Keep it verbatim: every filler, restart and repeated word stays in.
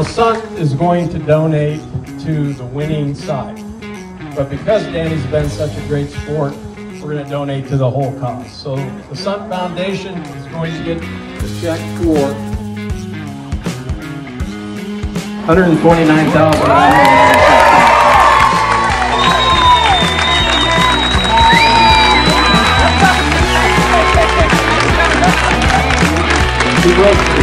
the Sun is going to donate to the winning side. But because Danny's been such a great sport, we're going to donate to the whole cause. So the Sun Foundation is going to get the check for one hundred twenty-nine thousand dollars. He wrote